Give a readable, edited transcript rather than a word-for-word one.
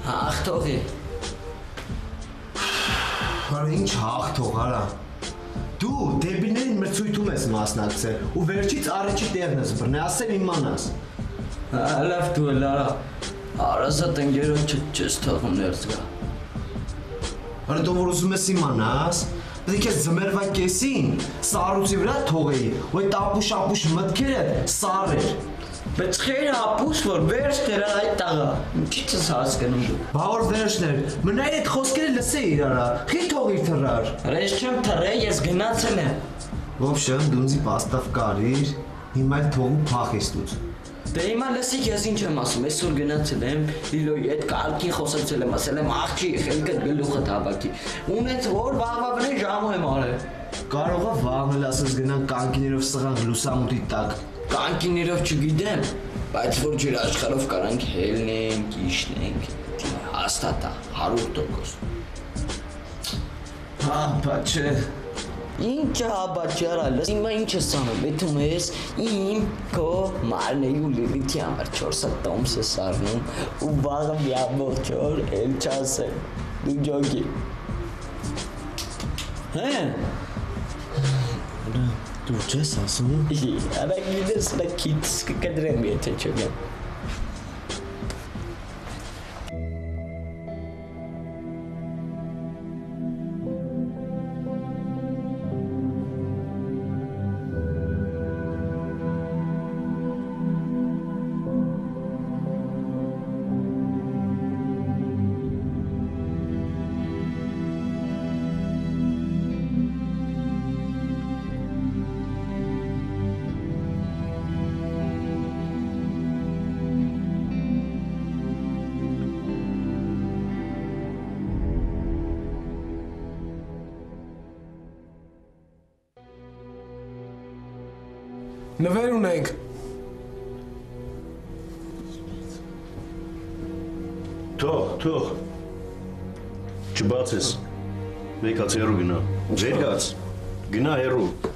Ախտողի։ Արա ինչ ախտող, արա։ Դու դեպիներին մրցույթում ես մասնակցել ու վերջից առաջի տեղն ես բռնել, ասեմ իմանաս։ Լավ դու էլ արա։ Արազատ ընկերոջը չես թողում ներս գա։ Արա դու որ ուզում ես իմանաս, պետք է քեզ ձմեռվա կեսին սառույցի վրա թողեի, ու այդ ապուշ մտքերը սառեր։ Բայց խեր ապուշ որ վերջներ այդ տաղա։ Ինչի՞ ես հասկանում դու։ Բա որ վերջներ, մնայր այդ խոսքերը լսեի արա, խի թողիր թռար։ Արա ես չեմ թռել, ես գնացել եմ։ Ոբշն դու ինձի պաստավ կարիր, հիմա էլ թողու փախ ես դուց։ Դե հիմա լսիք ես ինչ եմ ասում, այսօր գնացել եմ, Լիլոյի հետ կարգին խոսացել եմ, ասել եմ աղջի խելքդ գլուխդ հավաքի։ Ունեց որ վաղվա վրան ժամու եմ արել։ Կարող է վաղն էլ ասես գնան կանկիներով սղանք լուսամուտի տակ։ Կանկիներով չգիտեմ, բայց որ ջր աշխարհով կարանք հելնենք, իշնենք, հաստատ է 100%։ Հա, բա չէ։ Ինչը հաբաճարա, լս հիմա ինչ ես անում, բեթում ես իմ քո մարնեի ու Լիլիթի համար 4 տոմս ես առնում ու վաղը մի ամբողջ օր էլ չասեմ, դու ջոկի։ Հե։ Դու չես ասում։ Արա գիտես նա քիթս կկդրեմ եթե չգեմ։ Նվեր ունենք։ Թող։ Չբացես։ Մեկած հեռու գնա։ Վերկաց։ Գնա հեռու։